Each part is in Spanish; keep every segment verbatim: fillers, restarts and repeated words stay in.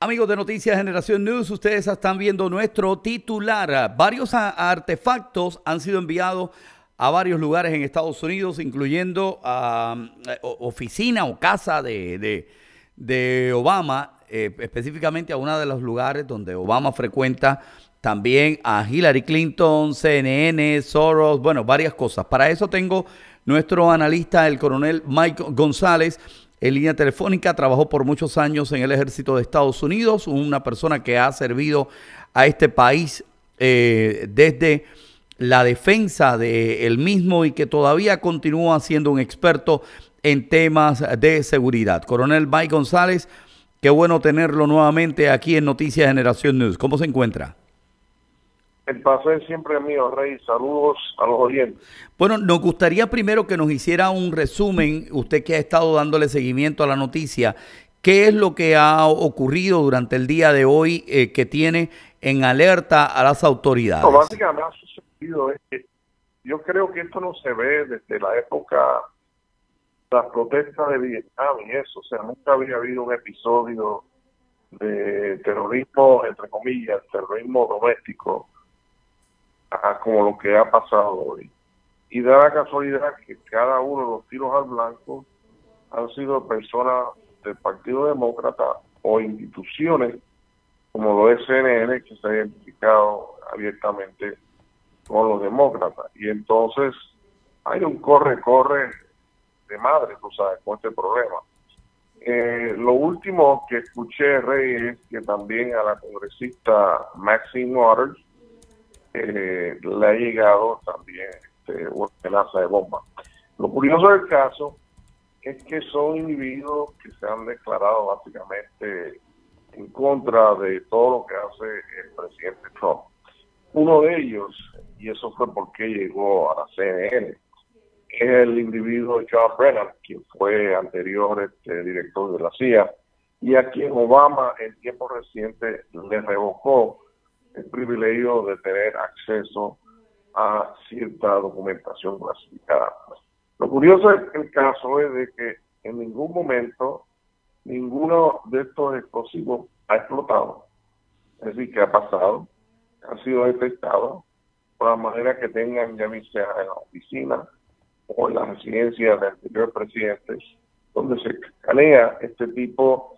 Amigos de Noticias Generación News, ustedes están viendo nuestro titular. Varios artefactos han sido enviados a varios lugares en Estados Unidos, incluyendo a uh, oficina o casa de, de, de Obama, eh, específicamente a uno de los lugares donde Obama frecuenta, también a Hillary Clinton, C N N, Soros, bueno, varias cosas. Para eso tengo nuestro analista, el coronel Mike González, en línea telefónica. Trabajó por muchos años en el ejército de Estados Unidos, una persona que ha servido a este país eh, desde la defensa del mismo y que todavía continúa siendo un experto en temas de seguridad. Coronel Mike González, qué bueno tenerlo nuevamente aquí en Noticias Generación News. ¿Cómo se encuentra? El placer siempre es mío, Rey. Saludos a los oyentes. Bueno, nos gustaría primero que nos hiciera un resumen, usted que ha estado dándole seguimiento a la noticia, ¿qué es lo que ha ocurrido durante el día de hoy eh, que tiene en alerta a las autoridades? No, básicamente ha sucedido es que yo creo que esto no se ve desde la época de las protestas de Vietnam y eso, o sea, nunca había habido un episodio de terrorismo, entre comillas, terrorismo doméstico, como lo que ha pasado hoy. Y da la casualidad que cada uno de los tiros al blanco han sido personas del Partido Demócrata o instituciones como lo es C N N, que se ha identificado abiertamente con los demócratas. Y entonces hay un corre-corre de madre, tú sabes, con este problema. Eh, lo último que escuché, Rey, es que también a la congresista Maxine Waters Eh, le ha llegado también este, una amenaza de bomba. Lo curioso del caso es que son individuos que se han declarado básicamente en contra de todo lo que hace el presidente Trump. Uno de ellos, y eso fue porque llegó a la C N N, es el individuo John Brennan, quien fue anterior este, director de la C I A, y a quien Obama en tiempos recientes le revocó el privilegio de tener acceso a cierta documentación clasificada. Lo curioso del caso es de que en ningún momento ninguno de estos explosivos ha explotado. Es decir, que ha pasado, ha sido detectado por la manera que tengan, ya sea en la oficina o en la residencia del anterior presidente, donde se escanea este tipo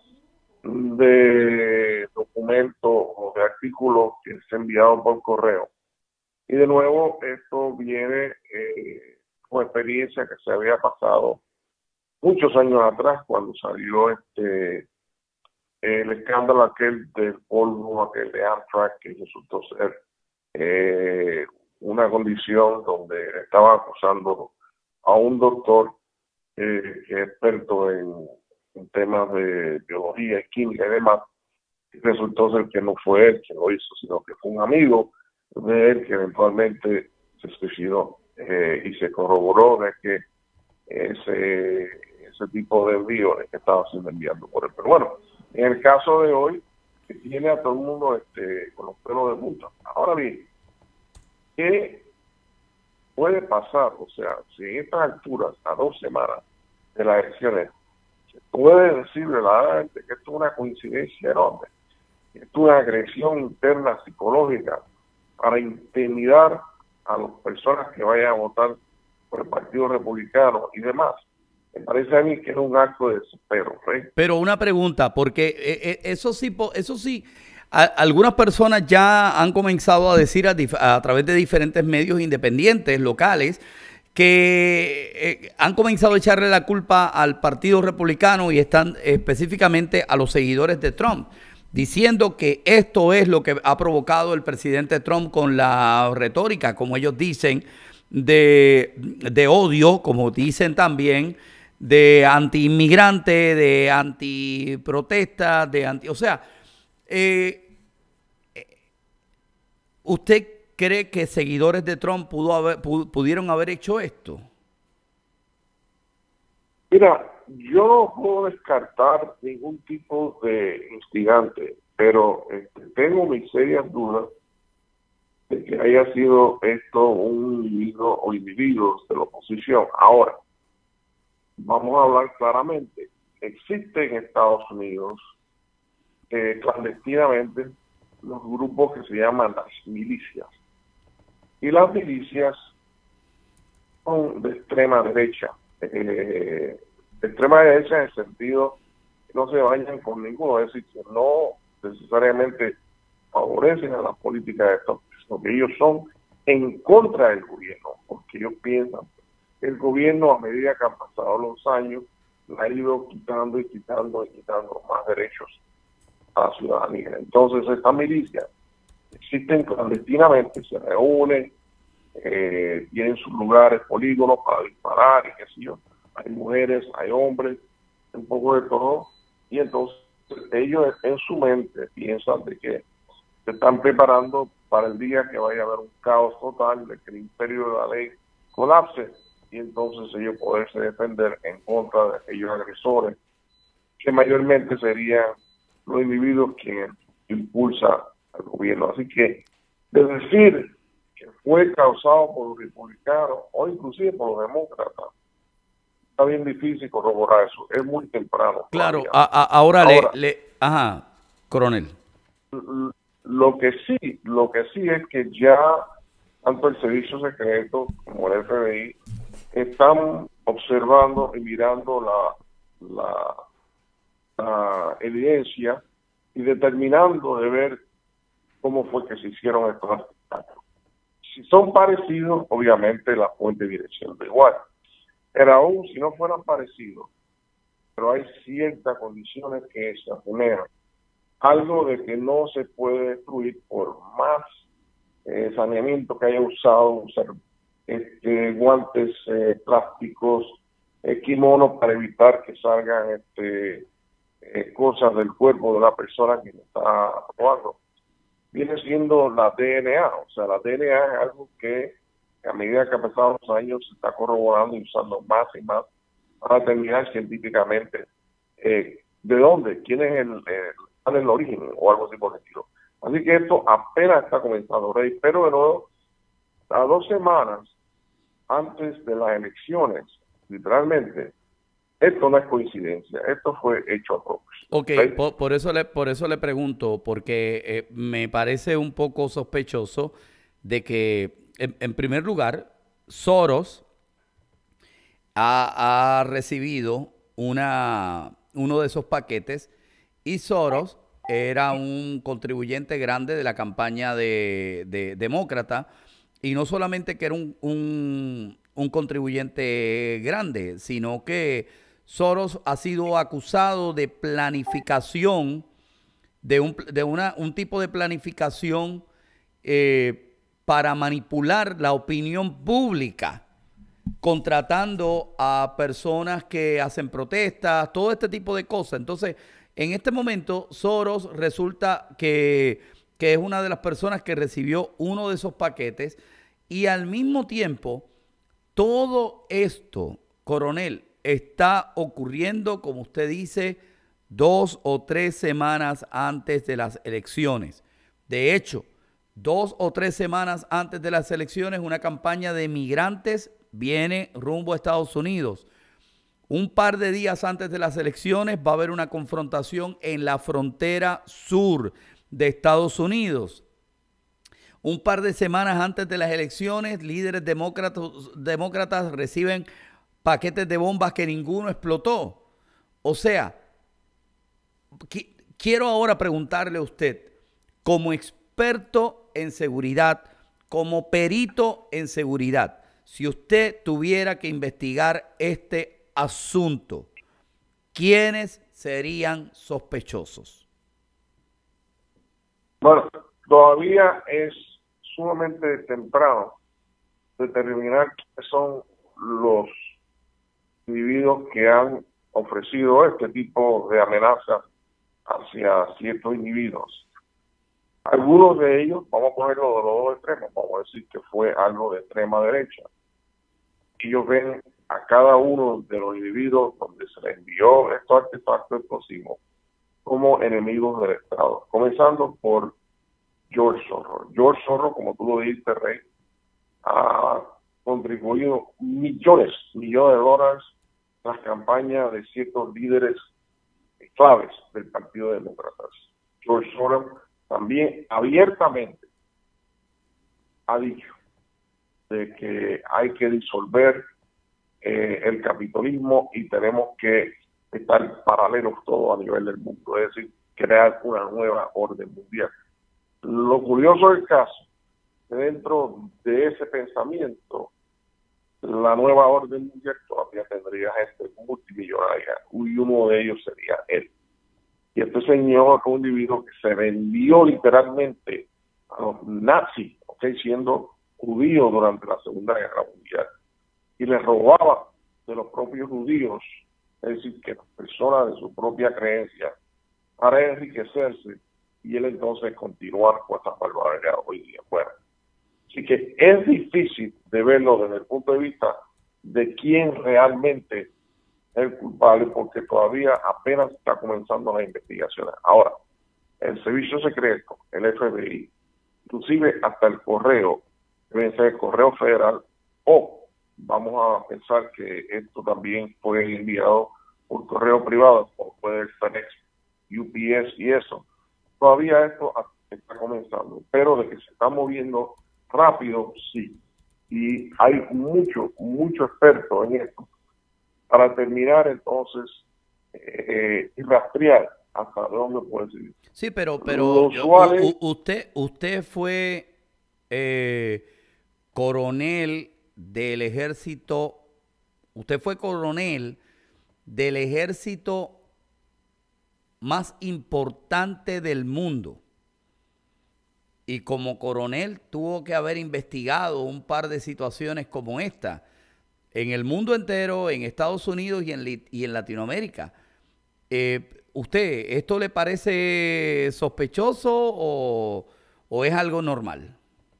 de documentos o de artículos que se han enviado por correo. Y de nuevo, esto viene eh, con experiencia que se había pasado muchos años atrás cuando salió este el escándalo aquel del polvo, aquel de Amtrak, que resultó ser eh, una condición donde estaba acusando a un doctor eh, que es experto en en temas de biología y química y demás, resultó ser que no fue él quien lo hizo, sino que fue un amigo de él que eventualmente se suicidó eh, y se corroboró de que ese, ese tipo de envío es que estaba siendo enviando por él. Pero bueno, en el caso de hoy, que tiene a todo el mundo este, con los pelos de punta. Ahora bien, ¿qué puede pasar? O sea, si en estas alturas, a dos semanas de las elecciones, puede decirle la gente que esto es una coincidencia enorme, que esto es una agresión interna psicológica para intimidar a las personas que vayan a votar por el Partido Republicano y demás. Me parece a mí que es un acto de desespero, ¿eh? Pero una pregunta, porque eh, eso sí, eso sí, a, algunas personas ya han comenzado a decir a, a través de diferentes medios independientes, locales, que eh, han comenzado a echarle la culpa al Partido Republicano y están específicamente a los seguidores de Trump, diciendo que esto es lo que ha provocado el presidente Trump con la retórica, como ellos dicen, de, de odio, como dicen también, de anti-inmigrante, de anti-protesta, de anti... O sea, eh, ¿usted cree que seguidores de Trump pudo haber, pudieron haber hecho esto? Mira, yo no puedo descartar ningún tipo de instigante, pero este, tengo mis serias dudas de que haya sido esto un individuo o individuos de la oposición. Ahora, vamos a hablar claramente. Existe en Estados Unidos eh, clandestinamente los grupos que se llaman las milicias. Y las milicias son de extrema derecha, eh, de extrema derecha en el sentido que no se bañan con ninguno, es decir, que no necesariamente favorecen a la política de Estados Unidos, porque ellos son en contra del gobierno, porque ellos piensan que el gobierno, a medida que han pasado los años, le ha ido quitando y quitando y quitando más derechos a la ciudadanía. Entonces, estas milicias existen clandestinamente, se reúnen, eh, tienen sus lugares, polígonos para disparar y qué sé yo. Hay mujeres, hay hombres, un poco de todo, y entonces ellos en su mente piensan de que se están preparando para el día que vaya a haber un caos total, de que el imperio de la ley colapse, y entonces ellos poderse defender en contra de aquellos agresores, que mayormente serían los individuos que impulsan al gobierno. Así que, de decir que fue causado por los republicanos o inclusive por los demócratas, está bien difícil corroborar eso. Es muy temprano. Claro, a, a, ahora, ahora le, le... Ajá, coronel. Lo que sí, lo que sí es que ya tanto el Servicio Secreto como el F B I están observando y mirando la, la, la evidencia y determinando de ver cómo fue que se hicieron estos atentados. Si son parecidos, obviamente la fuente viene siendo igual. Pero aún si no fueran parecidos, pero hay ciertas condiciones que se asemejan. Algo de que no se puede destruir por más eh, saneamiento que haya usado, usar este, guantes eh, plásticos, eh, kimonos para evitar que salgan este, eh, cosas del cuerpo de la persona que está probando. Viene siendo la D N A, o sea, la D N A es algo que a medida que han pasado los años se está corroborando y usando más y más para determinar científicamente eh, de dónde, quién es el, el, el origen o algo así por el estilo. Así que esto apenas está comenzando, Rey, pero de nuevo, a dos semanas antes de las elecciones, literalmente, esto no es coincidencia, esto fue hecho a propósito. Ok, por, por, eso le, por eso le pregunto, porque eh, me parece un poco sospechoso de que, en, en primer lugar, Soros ha, ha recibido una, uno de esos paquetes y Soros era un contribuyente grande de la campaña de, de demócrata, y no solamente que era un, un, un contribuyente grande, sino que Soros ha sido acusado de planificación, de un, de una, un tipo de planificación eh, para manipular la opinión pública, contratando a personas que hacen protestas, todo este tipo de cosas. Entonces, en este momento, Soros resulta que, que es una de las personas que recibió uno de esos paquetes, y al mismo tiempo, todo esto, coronel, está ocurriendo, como usted dice, dos o tres semanas antes de las elecciones. De hecho, dos o tres semanas antes de las elecciones, una campaña de migrantes viene rumbo a Estados Unidos. Un par de días antes de las elecciones va a haber una confrontación en la frontera sur de Estados Unidos. Un par de semanas antes de las elecciones, líderes demócratas, demócratas reciben paquetes de bombas que ninguno explotó. O sea, qu quiero ahora preguntarle a usted, como experto en seguridad, como perito en seguridad, si usted tuviera que investigar este asunto, ¿quiénes serían sospechosos? Bueno, todavía es sumamente temprano determinar quiénes son los individuos que han ofrecido este tipo de amenazas hacia ciertos individuos. Algunos de ellos, vamos a ponerlo de los dos extremos, vamos a decir que fue algo de extrema derecha. Ellos ven a cada uno de los individuos donde se les envió estos artefactos explosivos como enemigos del Estado, comenzando por George Soros. George Soros, como tú lo dijiste, Rey, ha contribuido millones, millones de dólares a las campañas de ciertos líderes claves del Partido Demócrata. Forum también abiertamente ha dicho de que hay que disolver eh, el capitalismo y tenemos que estar paralelos todos a nivel del mundo, es decir, crear una nueva orden mundial. Lo curioso del caso, dentro de ese pensamiento, la nueva orden mundial todavía tendría gente multimillonaria y uno de ellos sería él. Y este señor es un individuo que se vendió literalmente a los nazis, ¿okay? Siendo judío durante la Segunda Guerra Mundial, y le robaba de los propios judíos, es decir, que las personas de su propia creencia, para enriquecerse, y él entonces continuar con estas barbaridades hoy día. Bueno, así que es difícil de verlo desde el punto de vista de quién realmente es el culpable, porque todavía apenas está comenzando las investigaciones. Ahora, el servicio secreto, el F B I, inclusive hasta el correo, debe ser el correo federal, o vamos a pensar que esto también fue enviado por correo privado, o puede ser FedEx, U P S y eso. Todavía esto está comenzando, pero de que se está moviendo rápido, sí. Y hay mucho, mucho experto en esto para terminar entonces eh, y rastrear hasta dónde puede seguir. Sí, pero, pero yo, u, usted, usted fue eh, coronel del ejército, usted fue coronel del ejército más importante del mundo. Y como coronel tuvo que haber investigado un par de situaciones como esta en el mundo entero, en Estados Unidos y en, y en Latinoamérica. Eh, ¿Usted, esto le parece sospechoso o, o es algo normal?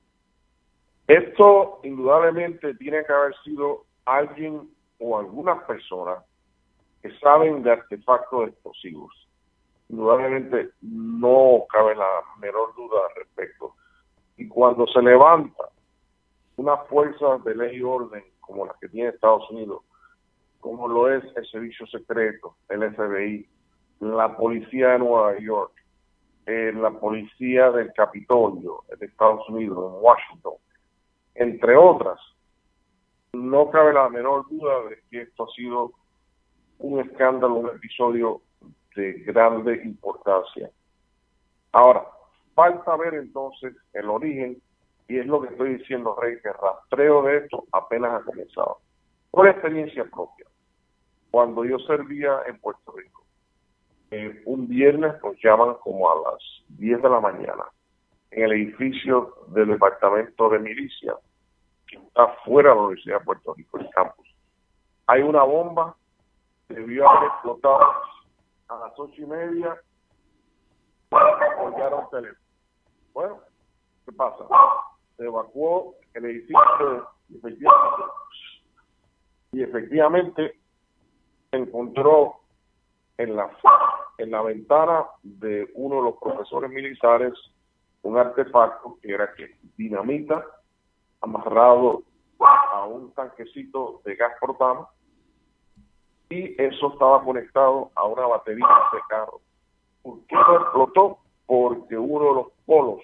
Esto indudablemente tiene que haber sido alguien o algunas personas que saben de artefactos explosivos. Indudablemente no cabe la menor duda al respecto. Y cuando se levanta una fuerza de ley y orden como la que tiene Estados Unidos, como lo es el Servicio Secreto, el F B I, la Policía de Nueva York, eh, la Policía del Capitolio de Estados Unidos, en Washington, entre otras, no cabe la menor duda de que esto ha sido un escándalo, un episodio de grande importancia. Ahora, falta ver entonces el origen, y es lo que estoy diciendo, Rey, que el rastreo de esto apenas ha comenzado. Por experiencia propia, cuando yo servía en Puerto Rico, eh, un viernes nos llaman como a las diez de la mañana en el edificio del Departamento de Milicia, que está fuera de la Universidad de Puerto Rico, el campus. Hay una bomba que debió haber explotado a las ocho y media, colgaron teléfono. Bueno, ¿qué pasa? Se evacuó el edificio y efectivamente, y efectivamente se encontró en la, en la ventana de uno de los profesores militares un artefacto que era que dinamita amarrado a un tanquecito de gas propano, y eso estaba conectado a una batería de carro. ¿Por qué no explotó? Porque uno de los polos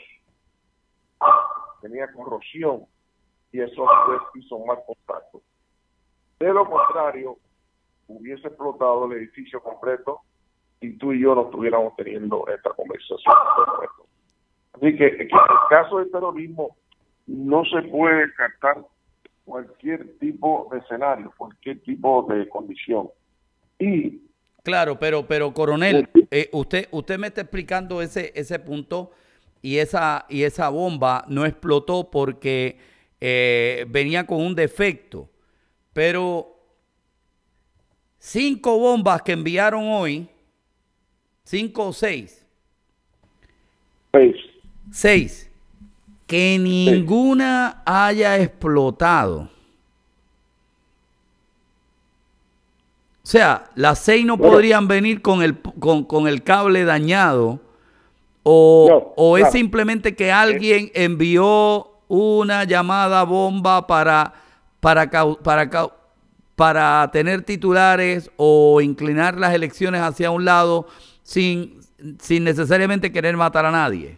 tenía corrosión y eso hizo mal contacto. De lo contrario, hubiese explotado el edificio completo y tú y yo no estuviéramos teniendo esta conversación. Así que en el caso del terrorismo no se puede descartar cualquier tipo de escenario, cualquier tipo de condición. Y claro, pero pero coronel, eh, usted usted me está explicando ese ese punto, y esa y esa bomba no explotó porque eh, venía con un defecto, pero cinco bombas que enviaron hoy, cinco o seis, seis, seis, que ninguna haya explotado. O sea, las seis no bueno, podrían venir con el, con, con el cable dañado, o, no, o es claro. simplemente que alguien envió una llamada bomba para, para, para, para, para tener titulares o inclinar las elecciones hacia un lado sin, sin necesariamente querer matar a nadie.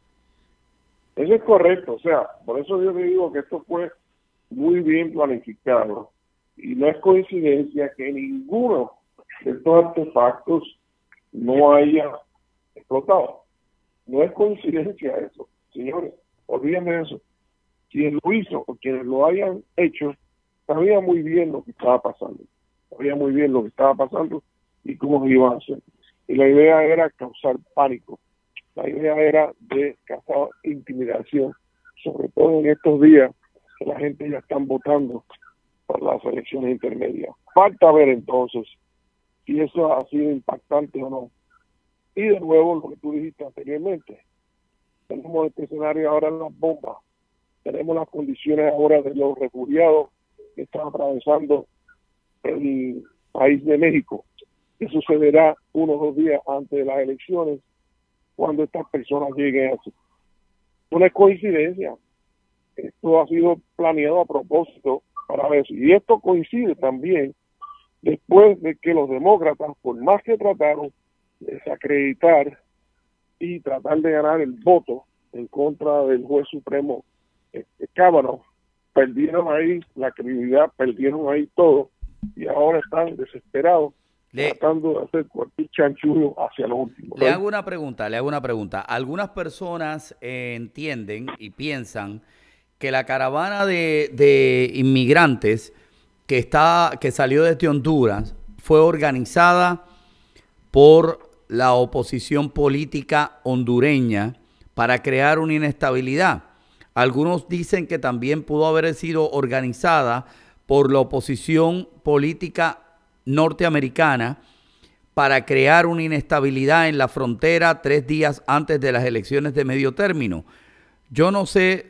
Eso es correcto, o sea, por eso yo le digo que esto fue muy bien planificado y no es coincidencia que ninguno de estos artefactos no haya explotado. No es coincidencia eso, señores, olvídense de eso. Quien lo hizo o quienes lo hayan hecho sabía muy bien lo que estaba pasando, sabía muy bien lo que estaba pasando y cómo se iba a hacer. Y la idea era causar pánico. La idea era de causar intimidación, sobre todo en estos días que la gente ya están votando por las elecciones intermedias. Falta ver entonces si eso ha sido impactante o no. Y de nuevo, lo que tú dijiste anteriormente, tenemos este escenario ahora en las bombas, tenemos las condiciones ahora de los refugiados que están atravesando el país de México. Eso sucederá unos dos días antes de las elecciones, cuando estas personas lleguen así. No es coincidencia. Esto ha sido planeado a propósito para eso. Y esto coincide también después de que los demócratas, por más que trataron de desacreditar y tratar de ganar el voto en contra del juez supremo este, Kavanaugh, perdieron ahí la credibilidad, perdieron ahí todo, y ahora están desesperados Le, tratando de hacer cualquier chanchullo hacia lo último. Le hago una pregunta, le hago una pregunta. Algunas personas eh, entienden y piensan que la caravana de, de inmigrantes que está que salió desde Honduras fue organizada por la oposición política hondureña para crear una inestabilidad. Algunos dicen que también pudo haber sido organizada por la oposición política norteamericana para crear una inestabilidad en la frontera tres días antes de las elecciones de medio término. Yo no sé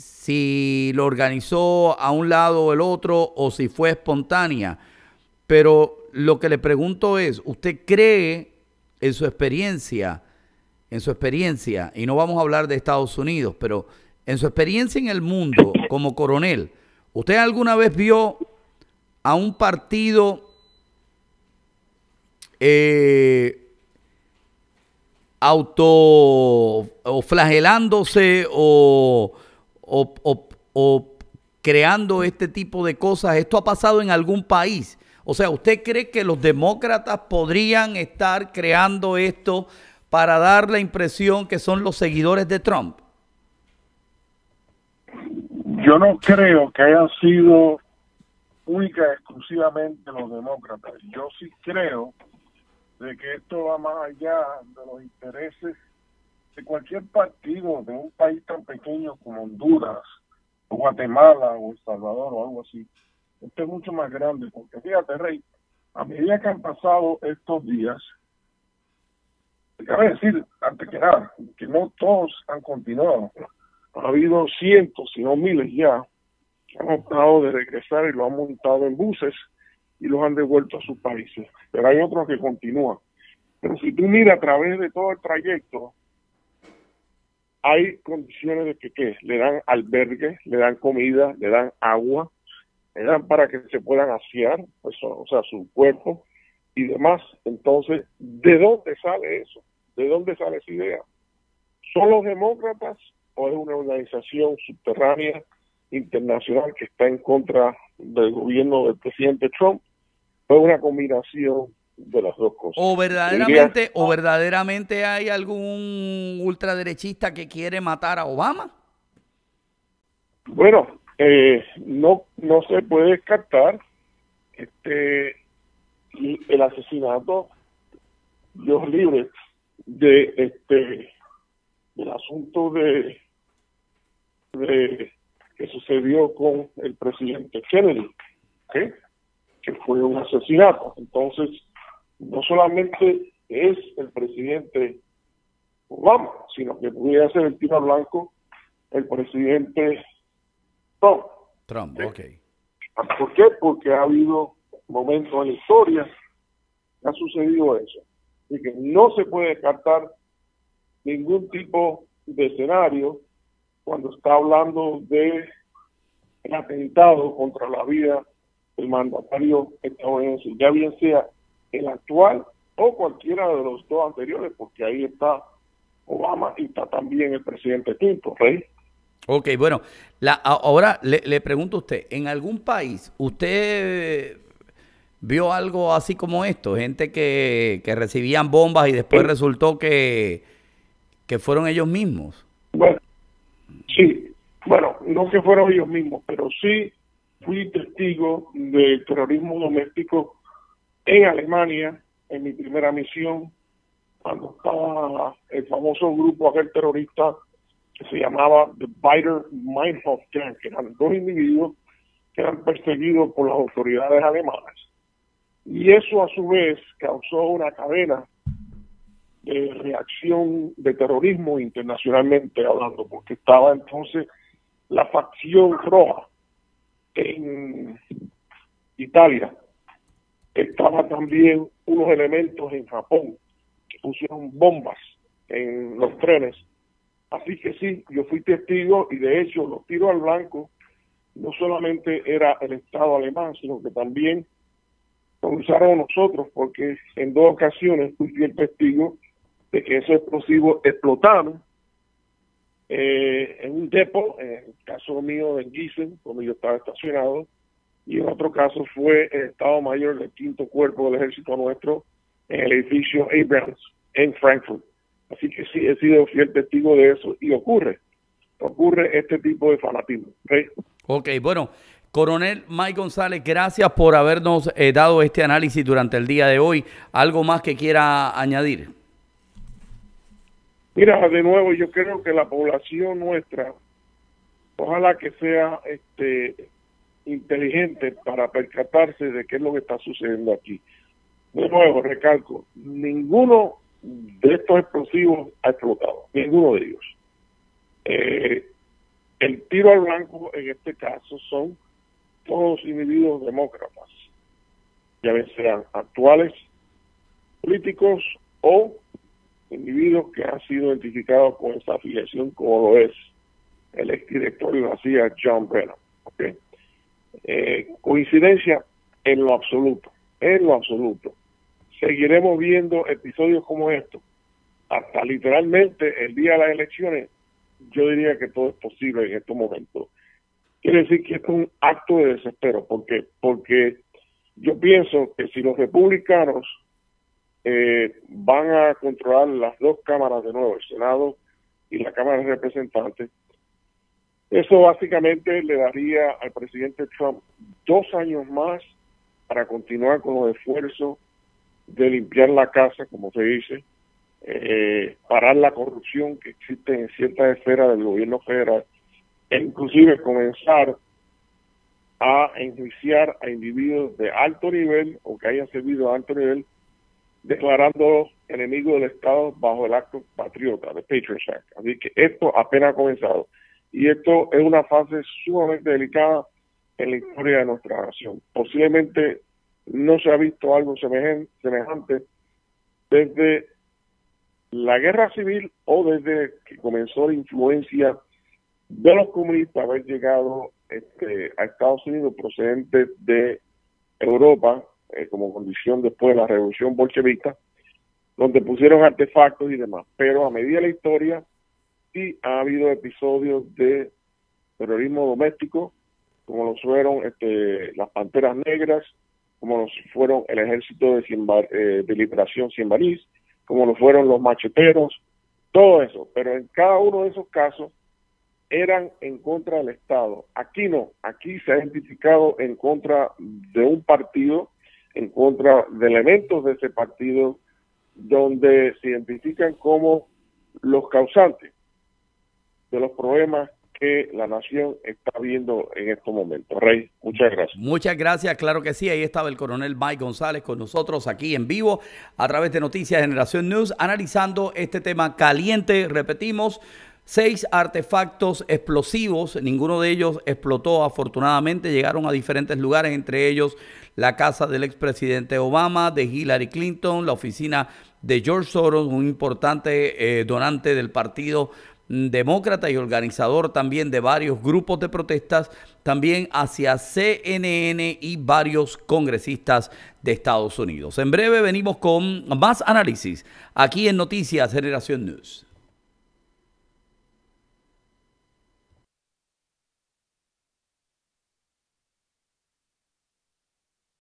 si lo organizó a un lado o el otro o si fue espontánea, pero lo que le pregunto es, ¿usted cree en su experiencia, en su experiencia, y no vamos a hablar de Estados Unidos, pero en su experiencia en el mundo como coronel, ¿usted alguna vez vio a un partido eh, auto o flagelándose o, o, o, o creando este tipo de cosas? ¿Esto ha pasado en algún país? O sea, ¿usted cree que los demócratas podrían estar creando esto para dar la impresión que son los seguidores de Trump? Yo no creo que hayan sido única y exclusivamente los demócratas. Yo sí creo de que esto va más allá de los intereses de cualquier partido de un país tan pequeño como Honduras, o Guatemala, o El Salvador, o algo así. Esto es mucho más grande, porque fíjate, Rey, a medida que han pasado estos días, cabe decir, antes que nada, que no todos han continuado. Ha habido cientos, si no miles ya, que han optado de regresar y lo han montado en buses y los han devuelto a sus países. Pero hay otros que continúan. Pero si tú miras a través de todo el trayecto, hay condiciones de que ¿qué? Le dan albergue, le dan comida, le dan agua, le dan para que se puedan asear, pues, o sea, su cuerpo y demás. Entonces, ¿de dónde sale eso? ¿De dónde sale esa idea? ¿Son los demócratas o es una organización subterránea internacional que está en contra del gobierno del presidente Trump? ¿O es una combinación de las dos cosas? ¿O verdaderamente, diría, o verdaderamente hay algún ultraderechista que quiere matar a Obama? Bueno, eh, no no se puede descartar este el asesinato, Dios libre, de este del asunto de, de que sucedió con el presidente Kennedy, ¿okay? Que fue un asesinato. Entonces, no solamente es el presidente Obama, sino que pudiera ser el tiro al blanco el presidente Trump. Trump, ok. ¿Por qué? Porque ha habido momentos en la historia que ha sucedido eso. Y que no se puede descartar ningún tipo de escenario cuando está hablando de el atentado contra la vida del mandatario estadounidense, ya bien sea el actual o cualquiera de los dos anteriores, porque ahí está Obama y está también el presidente Clinton, Rey. Ok, bueno, la, ahora le, le pregunto a usted, ¿en algún país usted vio algo así como esto? Gente que, que recibían bombas y después Sí. resultó que, que fueron ellos mismos. Bueno, sí, bueno, no que fueron ellos mismos, pero sí fui testigo del terrorismo doméstico en Alemania, en mi primera misión, cuando estaba el famoso grupo aquel terrorista que se llamaba The Baader Meinhof Gang, que eran dos individuos que eran perseguidos por las autoridades alemanas. Y eso a su vez causó una cadena de reacción de terrorismo internacionalmente hablando, porque estaba entonces la facción roja en Italia, estaba también unos elementos en Japón que pusieron bombas en los trenes. Así que sí, yo fui testigo y de hecho los tiros al blanco no solamente era el Estado alemán, sino que también lo usaron nosotros, porque en dos ocasiones fui el testigo de que esos explosivos explotaron eh, en un depot, en el caso mío en Gießen, donde yo estaba estacionado, y en otro caso fue el Estado Mayor del Quinto Cuerpo del Ejército nuestro en el edificio Abrams en Frankfurt. Así que sí, he sido fiel testigo de eso y ocurre, ocurre este tipo de fanatismo. ¿Okay? Ok, bueno, Coronel Mike González, gracias por habernos eh, dado este análisis durante el día de hoy. ¿Algo más que quiera añadir? Mira, de nuevo, yo creo que la población nuestra, ojalá que sea este inteligente para percatarse de qué es lo que está sucediendo aquí. De nuevo, recalco, ninguno de estos explosivos ha explotado, ninguno de ellos. Eh, el tiro al blanco en este caso son todos individuos demócratas, ya ven sean actuales políticos o individuos que han sido identificados con esa afiliación, como lo es el exdirector de la C I A, John Brennan. ¿Okay? Eh, coincidencia en lo absoluto, en lo absoluto. Seguiremos viendo episodios como estos hasta literalmente el día de las elecciones. Yo diría que todo es posible en estos momentos. Quiere decir que esto es un acto de desespero, porque porque yo pienso que si los republicanos eh, van a controlar las dos cámaras de nuevo, el Senado y la Cámara de Representantes, eso básicamente le daría al presidente Trump dos años más para continuar con los esfuerzos de limpiar la casa, como se dice, eh, parar la corrupción que existe en ciertas esferas del gobierno federal, e inclusive comenzar a enjuiciar a individuos de alto nivel o que hayan servido a alto nivel, declarándolos enemigos del Estado bajo el acto patriota, de Patriot Act. Así que esto apenas ha comenzado. Y esto es una fase sumamente delicada en la historia de nuestra nación. Posiblemente no se ha visto algo semejante desde la guerra civil o desde que comenzó la influencia de los comunistas haber llegado este, a Estados Unidos procedentes de Europa eh, como condición después de la revolución bolchevica, donde pusieron artefactos y demás. Pero a medida de la historia sí ha habido episodios de terrorismo doméstico, como lo fueron este, las Panteras Negras, como lo fueron el Ejército de, Cienbar, eh, de Liberación Cienbarís, como lo fueron los macheteros, todo eso. Pero en cada uno de esos casos eran en contra del Estado. Aquí no, aquí se ha identificado en contra de un partido, en contra de elementos de ese partido, donde se identifican como los causantes de los problemas que la nación está viendo en estos momentos. Rey, muchas gracias. Muchas gracias, claro que sí. Ahí estaba el coronel Mike González con nosotros aquí en vivo a través de Noticias Generación News, analizando este tema caliente. Repetimos, seis artefactos explosivos, ninguno de ellos explotó afortunadamente, llegaron a diferentes lugares, entre ellos la casa del expresidente Obama, de Hillary Clinton, la oficina de George Soros, un importante eh, donante del Partido demócrata y organizador también de varios grupos de protestas, también hacia C N N y varios congresistas de Estados Unidos. En breve venimos con más análisis aquí en Noticias Generación News.